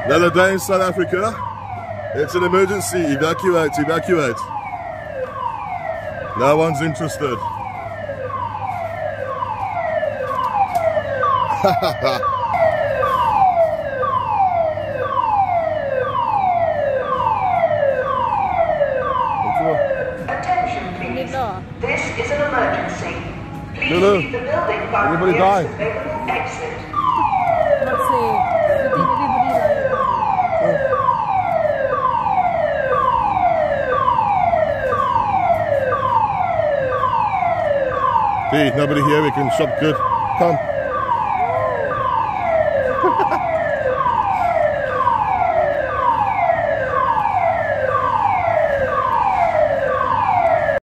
Another day in South Africa. It's an emergency. Evacuate, evacuate. No one's interested. Attention, please. This is an emergency. Please Hello. leave the building by Anybody the dying? nearest available exit. Let's see. You think everybody Hey, nobody here, we can shop good. Come.